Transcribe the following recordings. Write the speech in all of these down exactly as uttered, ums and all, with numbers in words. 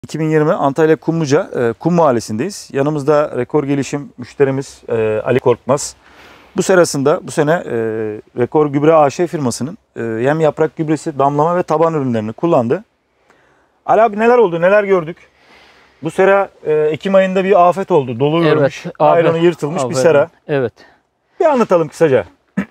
iki bin yirmi Antalya Kumluca e, Kum Mahallesi'ndeyiz. Yanımızda Rekor Gelişim müşterimiz e, Ali Korkmaz. Bu sırasında bu sene e, Rekor Gübre A Ş firmasının e, yem yaprak gübresi, damlama ve taban ürünlerini kullandı. Ali abi neler oldu, neler gördük? Bu sera e, Ekim ayında bir afet oldu. Dolu Evet, görmüş, abi, ayranı yırtılmış abi, bir sera. Evet. Bir anlatalım kısaca.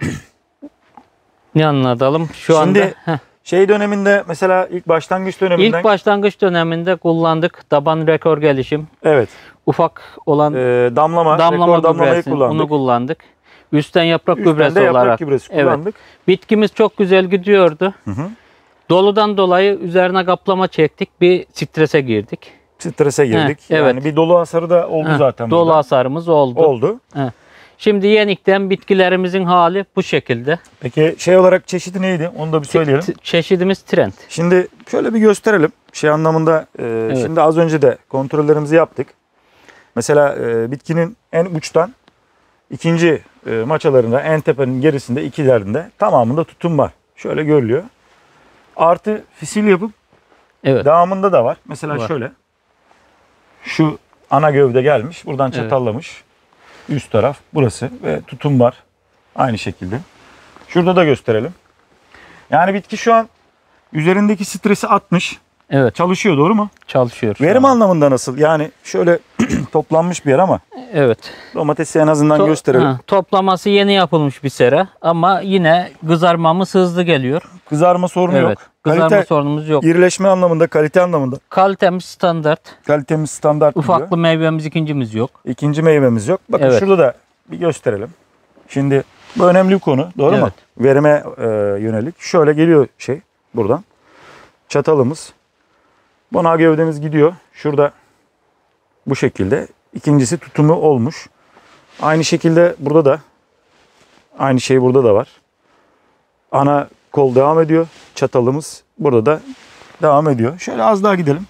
Ne anlatalım? Şu Şimdi anda heh. şey döneminde mesela ilk başlangıç döneminden. İlk başlangıç döneminde kullandık. Taban Rekor Gelişim. Evet. Ufak olan E, damlama, damlama rekor damlamayı gübresi, kullandık. onu kullandık. Üstten yaprak Üstten gübresi de yaprak olarak. gübresi kullandık. Evet. Bitkimiz çok güzel gidiyordu. Hı hı. Doludan dolayı üzerine kaplama çektik. Bir strese girdik. Strese girdik. Heh, evet. Yani bir dolu hasarı da oldu Heh, zaten. Dolu burada. hasarımız oldu. Oldu. Heh. Şimdi yenikten bitkilerimizin hali bu şekilde. Peki şey olarak çeşidi neydi? Onu da bir söyleyelim. T- çeşidimiz trend. Şimdi şöyle bir gösterelim. Şey anlamında e, Evet. şimdi az önce de kontrollerimizi yaptık. Mesela e, bitkinin en uçtan ikinci e, maçalarında, en tepenin gerisinde, ikilerinde tamamında tutum var. Şöyle görülüyor. Artı fisil yapıp Evet. devamında da var. Mesela Var. şöyle. Şu ana gövde gelmiş. Buradan Evet. çatallamış. Üst taraf burası ve tutum var. Aynı şekilde. Şurada da gösterelim. Yani bitki şu an üzerindeki stresi atmış. Evet. Çalışıyor, doğru mu? Çalışıyor. şu Verim an. anlamında nasıl? Yani şöyle toplanmış bir yer ama Evet. domatesi en azından To- gösterelim. ha, toplaması yeni yapılmış bir sera ama yine kızarmamız hızlı geliyor. Kızarma sorunu Evet. yok. Kızarma Kalite, sorunumuz yok. irileşme anlamında, kalite anlamında. Kalitemiz standart. Kalitemiz standart Ufaklı gidiyor. meyvemiz ikincimiz yok. İkinci meyvemiz yok. Bakın Evet. şurada da bir gösterelim. Şimdi bu önemli bir konu. Doğru mu? Evet. Verime e, yönelik. Şöyle geliyor şey buradan. Çatalımız. Buna gövdemiz gidiyor. Şurada bu şekilde. İkincisi tutumu olmuş. Aynı şekilde burada da aynı şey burada da var. Ana kol devam ediyor. Çatalımız burada da devam ediyor. Şöyle az daha gidelim.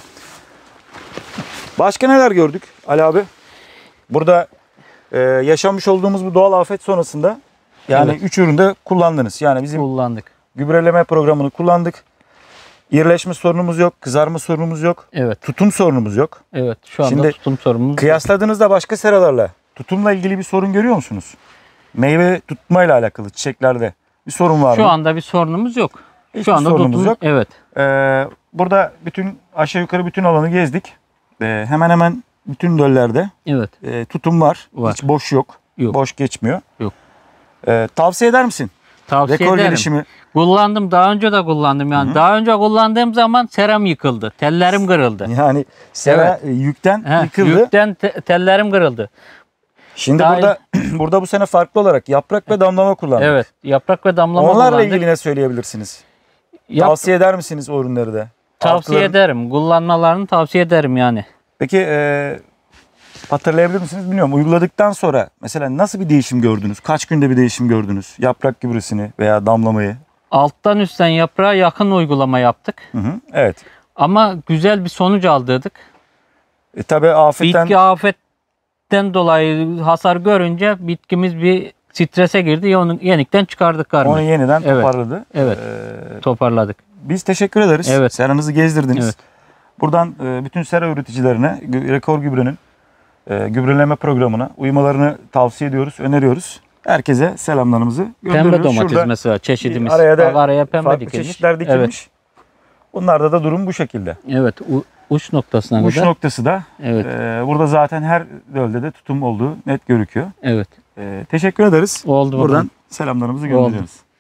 Başka neler gördük Ali abi? Burada e, yaşamış olduğumuz bu doğal afet sonrasında yani Evet. üç üründe kullandınız. Yani bizim Kullandık. gübreleme programını kullandık. İrileşme sorunumuz yok, kızarma sorunumuz yok, Evet. tutum sorunumuz yok. Evet. Şu anda Şimdi tutum sorunumuz. Kıyasladığınızda başka seralarla tutumla ilgili bir sorun görüyor musunuz? Meyve tutmayla alakalı çiçeklerde bir sorun var Şu mı? anda bir sorunumuz yok. Hiçbir Şu anda sorunumuz tutum yok. Evet. Ee, burada bütün aşağı yukarı bütün alanı gezdik. Ee, hemen hemen bütün döllerde Evet. e, tutum var. Var. Hiç boş yok. Yok. Boş geçmiyor. Yok. Ee, tavsiye eder misin? Tavsiye Rekor ederim. gelişimi. Kullandım. Daha önce de kullandım yani. Hı hı. Daha önce kullandığım zaman seram yıkıldı. Tellerim kırıldı. Yani sera Evet. e, yükten Heh, yıkıldı. Yükten te- tellerim kırıldı. Şimdi Daha- burada burada bu sene farklı olarak yaprak ve damlama kullandık. Evet. Yaprak ve damlama Onlarla kullandık. ilgili ne söyleyebilirsiniz? Yap- Tavsiye eder misiniz o ürünleri de? tavsiye Artılarını- ederim. Kullanmalarını tavsiye ederim yani. Peki e, hatırlayabilir misiniz bilmiyorum. Uyguladıktan sonra mesela nasıl bir değişim gördünüz? Kaç günde bir değişim gördünüz? Yaprak gübresini veya damlamayı. Alttan üstten yaprağa yakın uygulama yaptık. Hı hı, evet. Ama güzel bir sonuç aldırdık. E, tabii afetten Bitki afetten dolayı hasar görünce bitkimiz bir strese girdi. Onu yenikten çıkardık karma. onu yeniden Evet. toparladı. Evet. E, Toparladık. biz teşekkür ederiz. Evet. Seranızı gezdirdiniz. Evet. Buradan e, bütün sera üreticilerine Gü- Rekor Gübre'nin e, gübreleme programına uymalarını tavsiye ediyoruz, öneriyoruz. Herkese selamlarımızı gönderiyoruz. Pembe domates Şurada mesela çeşidimiz. araya da Bak araya pembe farklı dikilmiş. çeşitler dikilmiş. Evet. Bunlarda da durum bu şekilde. Evet. U- uç noktasına Uç kadar. noktası da Evet. e, burada zaten her dölde de tutum olduğu net görüküyor. Evet. E, teşekkür ederiz. Oldu Buradan bakalım. selamlarımızı Oldu. gönderiyoruz.